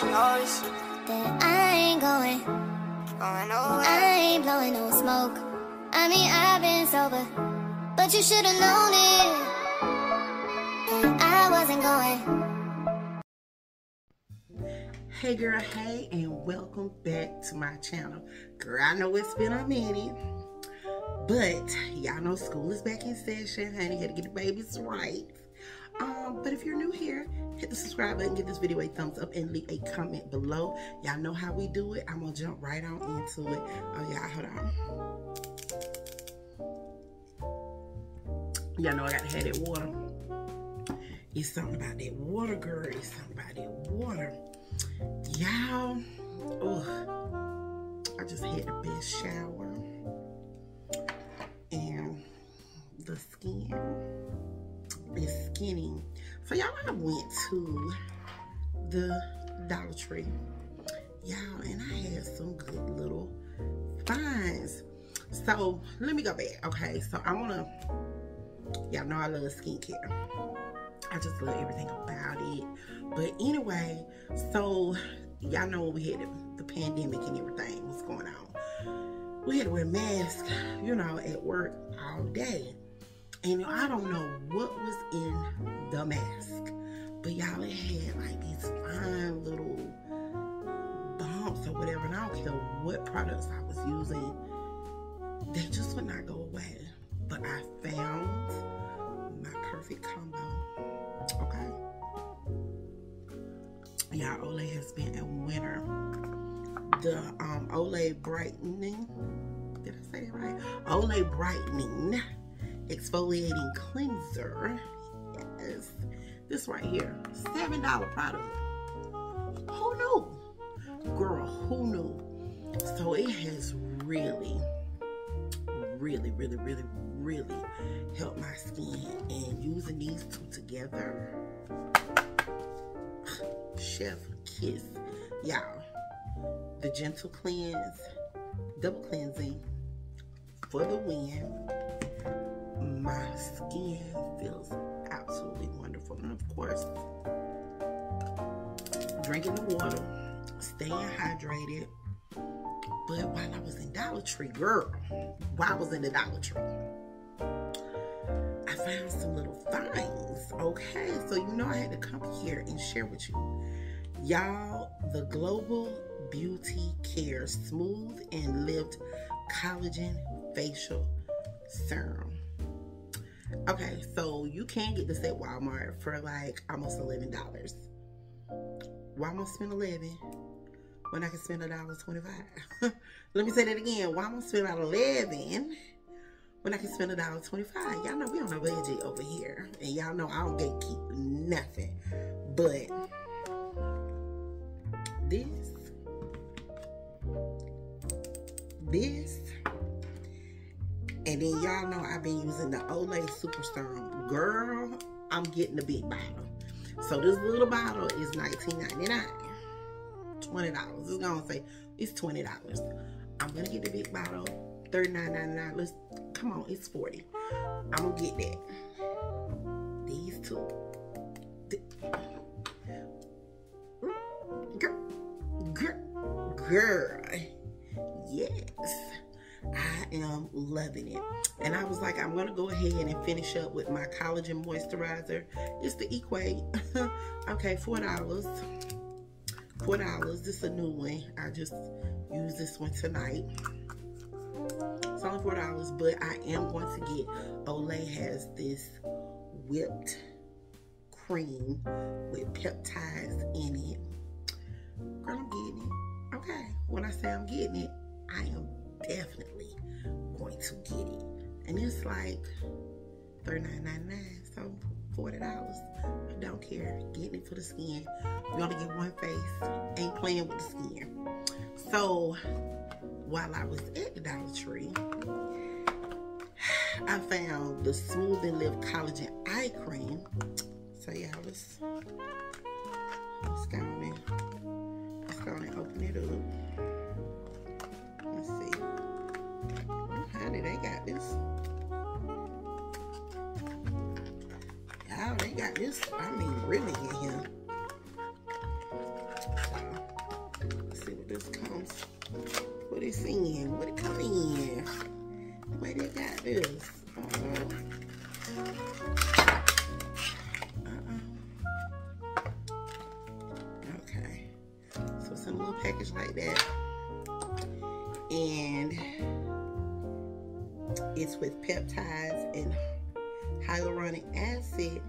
she knows that I ain't going nowhere. I ain't blowing no smoke. I mean, I've been sober, but you should've known it, that I wasn't going. Hey girl, hey, and welcome back to my channel. Girl, I know it's been a minute, but y'all know school is back in session, honey. Had to get the babies right. But if you're new here, hit the subscribe button, give this video a thumbs up, and leave a comment below. Y'all know how we do it. I'm gonna jump right on into it. Oh yeah, hold on. Y'all know I got to have that water. It's something about that water, girl. It's something about that water. Y'all, I just had the best shower, and the skin is skinny. So y'all, I went to the Dollar Tree, y'all, and I had some good little finds. So let me go back. Okay, so I wanna, y'all know I love skincare. I just love everything about it. But anyway, so y'all know when we had the pandemic and everything was going on, we had to wear masks, you know, at work all day. And I don't know what was in the mask, but y'all, it had like these fine little bumps or whatever. And I don't care what products I was using, they just would not go away. But I found my perfect combo. Okay. Yeah, Olay has been a winner. The Olay Brightening, did I say that right? Olay Brightening Exfoliating Cleanser. Yes. This right here, $7 product. Who knew? Girl, who knew? So it has really helped my skin, and using these two together, chef kiss. Y'all, the gentle cleanse, double cleansing for the win. My skin feels absolutely wonderful. And of course, drinking the water, staying hydrated. But while I was in Dollar Tree, girl, while I was in the Dollar Tree, I found some little finds. Okay, so you know I had to come here and share with you. Y'all, the Global Beauty Care Smooth and Lift Collagen Facial Serum. Okay, so you can get this at Walmart for like almost $11. Why am I spend $11 when I can spend $1.25? Let me say that again. Why am I spend about $11 when I can spend $1.25? Y'all know we on a budget over here, and y'all know I don't gatekeep nothing. But this, and then y'all know I've been using the Olay Super Serum. Girl, I'm getting the big bottle. So this little bottle is $19.99. $20. It's gonna say it's $20. I'm gonna get the big bottle, $39.99. Let's come on, it's $40. I'm gonna get that. These two. Girl. Yes. I am loving it. And I was like, I'm gonna go ahead and finish up with my collagen moisturizer. It's the Equate. Okay, $4. $4. This is a new one. I just used this one tonight. It's only $4, but I am going to get, Olay has this whipped cream with peptides in it. Girl, I'm getting it. Okay, when I say I'm getting it, I am definitely going to get it. And it's like $39.99, so $40. I don't care. Getting it for the skin. You only get one face. Ain't playing with the skin. So while I was at the Dollar Tree, I found the Smooth and Lift Collagen Eye Cream. So yeah, let's go on and open it up. Let's see. Oh, honey, they got this. Y'all, they got this. I mean, really in here. So, this comes, what it's in, what it come in. The way they got this. Okay. So it's in a little package like that. And it's with peptides and hyaluronic acid,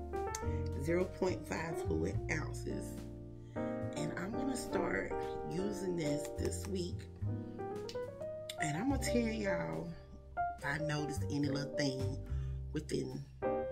0.5 fluid ounces. And I'm gonna start using this week. And I'm gonna tell y'all, if I noticed any little thing within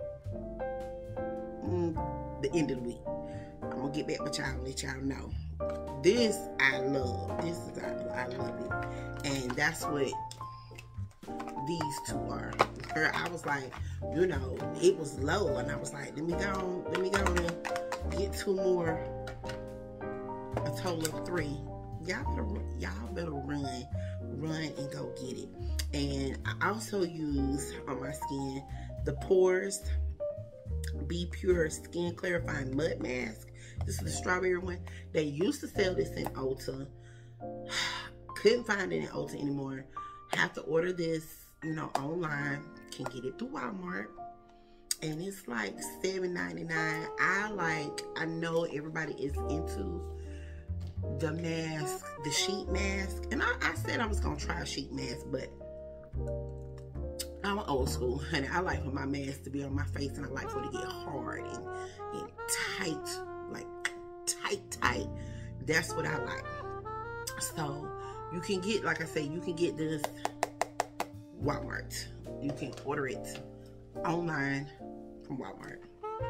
the end of the week. I'm gonna get back with y'all and let y'all know. This I love. I love it. And that's what these two are. Girl, I was like, you know, it was low, and I was like, let me go and get two more. A total of 3. Y'all better run and go get it. And I also use on my skin the Pores Be Pure Skin Clarifying Mud Mask. This is the strawberry one. They used to sell this in Ulta. Couldn't find it in Ulta anymore. Have to order this, you know, online. Can get it through Walmart. And it's like $7.99. I know everybody is into the mask, the sheet mask. And I said I was going to try a sheet mask, but I'm old school, honey. I like for my mask to be on my face, and I like for it to get hard and tight, like tight. That's what I like. So you can get, like I say, you can get this Walmart. You can order it online from Walmart.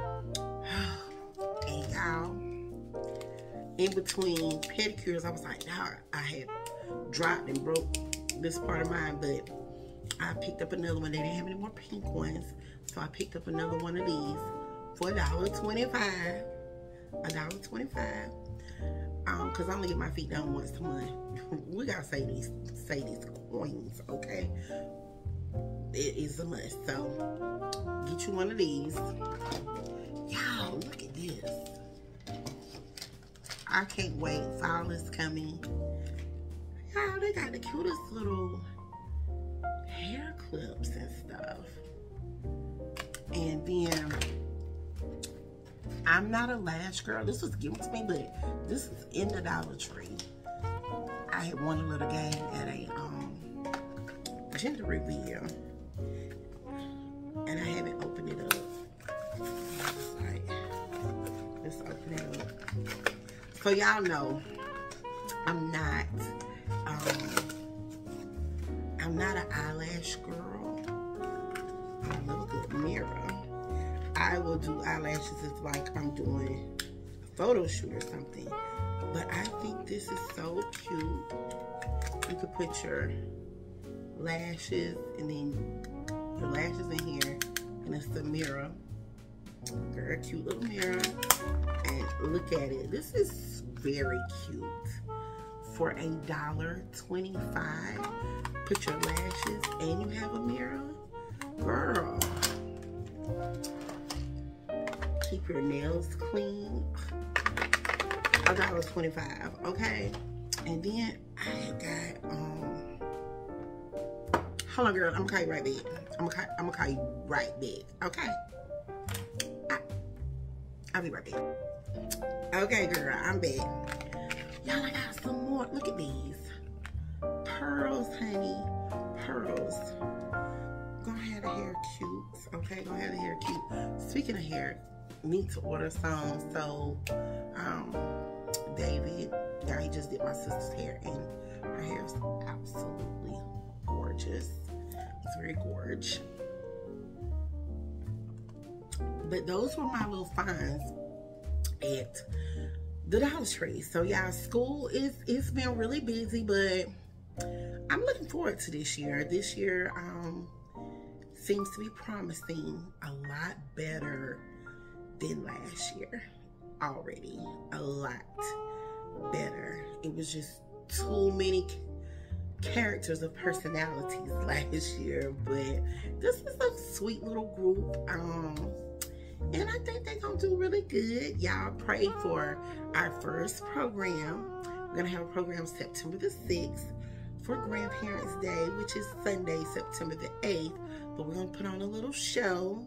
And y'all, in between pedicures, I was like, nah, I had dropped and broke this part of mine, but I picked up another one. They didn't have any more pink ones, so I picked up another one of these for $1.25. $1.25. Cause I'm gonna get my feet done once a month. We gotta say these coins, okay? It is a must. So get you one of these. Y'all, look at this. I can't wait. Fall is coming. Y'all, they got the cutest little hair clips and stuff. And then, I'm not a lash girl. This was given to me, but this is in the Dollar Tree. I had won a little game at a gender reveal, and I haven't opened it up. Let's open it up. So y'all know, I'm not an eyelash girl. I love a good mirror. I will do eyelashes if like I'm doing a photo shoot or something. But I think this is so cute. You could put your lashes and then your lashes in here, and it's the mirror. Girl, cute little mirror. And look at it. This is very cute. For $1.25, put your lashes and you have a mirror. Girl. Keep your nails clean. $1.25, okay? And then I got hold on, girl, I'm gonna call you right back. I'm gonna call you right back, okay? I'll be right back. Okay, girl, I'm back. Y'all, I got some more. Look at these pearls, honey. Pearls. Gonna have the hair cute, okay? Gonna have the hair cute. Speaking of hair, need to order some. So David, yeah, he just did my sister's hair, and her hair is absolutely gorgeous. It's very gorgeous. But those were my little finds at the Dollar Tree. So y'all, school it's been really busy, but I'm looking forward to this year. This year seems to be promising a lot better than last year already. A lot better. It was just too many characters of personalities last year, but this is a sweet little group. And I think they're gonna do really good. Y'all pray for our first program. We're going to have a program September the 6th for Grandparents' Day, which is Sunday, September the 8th. But we're going to put on a little show.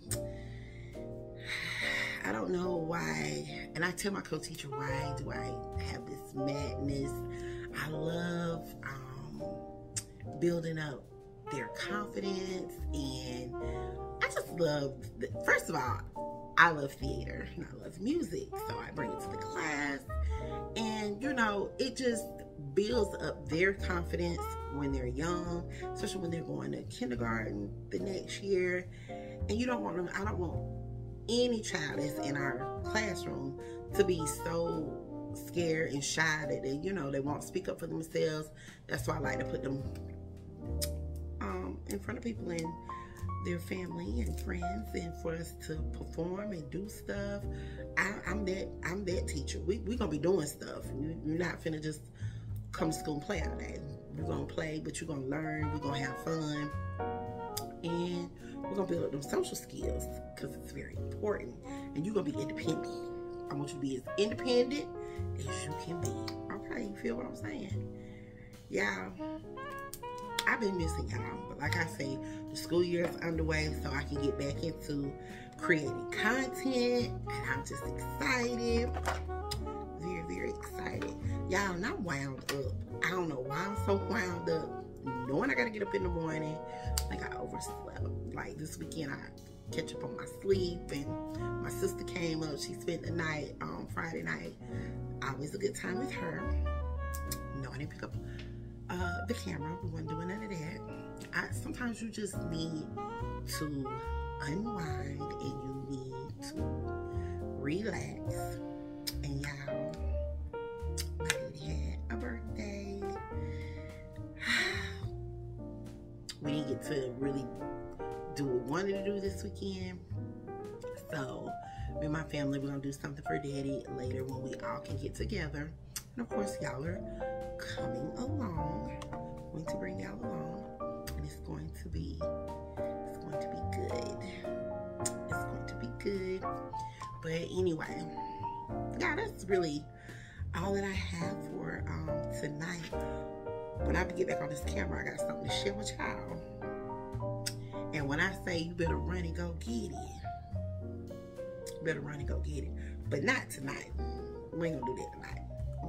I don't know why. And I tell my co-teacher, why do I have this madness? I love building up their confidence, and I just love, first of all, I love theater and I love music, so I bring it to the class, and you know, it just builds up their confidence when they're young, especially when they're going to kindergarten the next year. And you don't want them, I don't want any child that's in our classroom to be so scared and shy that they, you know, they won't speak up for themselves. That's why I like to put them in front of people and their family and friends, and for us to perform and do stuff. I'm that teacher. We gonna be doing stuff. You're not finna just come to school and play all day. You're gonna play, but you're gonna learn. We're gonna have fun, and we're gonna build up those social skills, because it's very important. And you're gonna be independent. I want you to be as independent as you can be. Okay, you feel what I'm saying? Yeah. I've been missing y'all, but like I say, the school year is underway, so I can get back into creating content, and I'm just excited. Very, very excited. Y'all, and I'm wound up. I don't know why I'm so wound up, knowing I gotta get up in the morning. Like I overslept. Like this weekend, I catch up on my sleep, and my sister came up. She spent the night on Friday night. Always a good time with her. No, I didn't pick up the camera. We weren't doing none of that. Sometimes you just need to unwind, and you need to relax. And y'all, my baby had a birthday. We didn't get to really do what we wanted to do this weekend. So me and my family, we're gonna do something for Daddy later when we all can get together. And of course, y'all are coming along. I'm going to bring y'all along, and it's going to be good. It's going to be good. But anyway, yeah, that's really all that I have for tonight. When I get back on this camera, I got something to share with y'all. And when I say you better run and go get it, you better run and go get it. But not tonight. We ain't gonna do that tonight.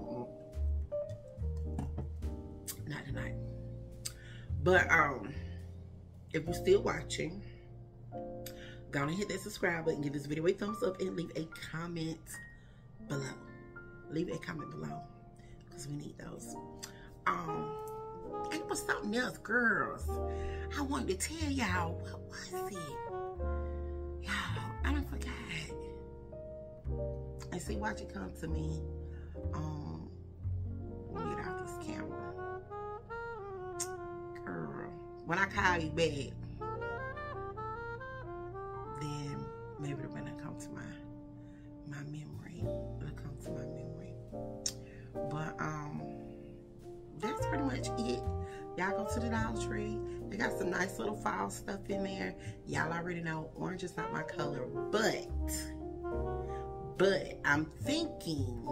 Not tonight. But if you're still watching, go and hit that subscribe button, give this video a thumbs up, and leave a comment below. Leave a comment below, because we need those. And it was something else, girls. I wanted to tell y'all. What was it? Y'all, I done forgot. And see, watch it come to me. When we get off this camera. Girl, when I call you back, then maybe it'll come to my memory. It'll come to my memory. But that's pretty much it. Y'all go to the Dollar Tree. They got some nice little fall stuff in there. Y'all already know orange is not my color, but I'm thinking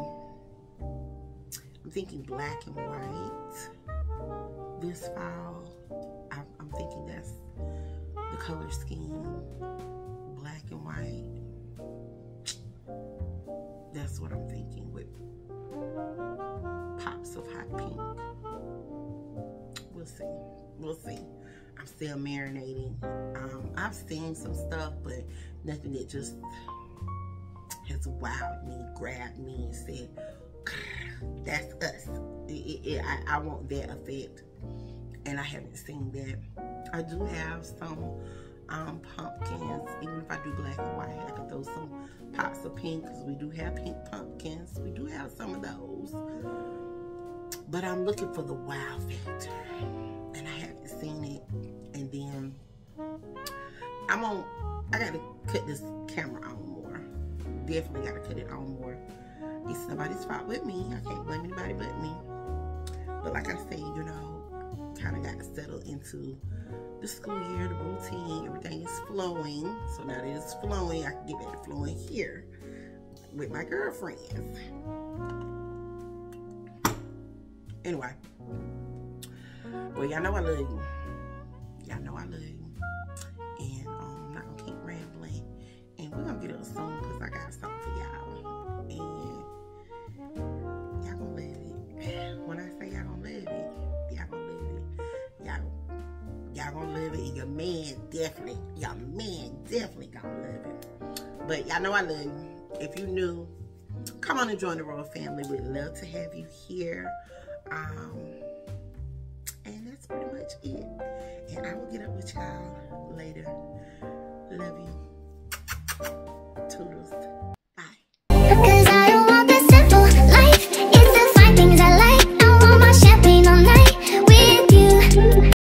black and white this fall. I'm thinking that's the color scheme, black and white. That's what I'm thinking, with pops of hot pink. We'll see. I'm still marinating. I've seen some stuff, but nothing that just has wowed me, grabbed me, and said, that's us. I want that effect, and I haven't seen that. I do have some pumpkins. Even if I do black and white, I can throw some pops of pink, because we do have pink pumpkins. We do have some of those, but I'm looking for the wow factor, and I haven't seen it. And then I gotta cut this camera on more. Definitely gotta cut it on more. It's nobody's fault but me. I can't blame anybody but me. But like I said, you know, kind of got to settle into the school year, the routine. Everything is flowing. So now that it's flowing, I can get back to flowing here with my girlfriends. Anyway. Well, y'all know I love you. Y'all know I love you. And I'm not gonna keep rambling. And we're gonna get up soon because I got something for y'all. And y'all gonna love it. When I say y'all gonna love it, y'all gonna love it. Y'all gonna love it. And your man definitely gonna love it. But y'all know I love you. If you new, come on and join the royal family. We'd love to have you here. And that's pretty much it. And I will get up with y'all later. Love you. Toodles.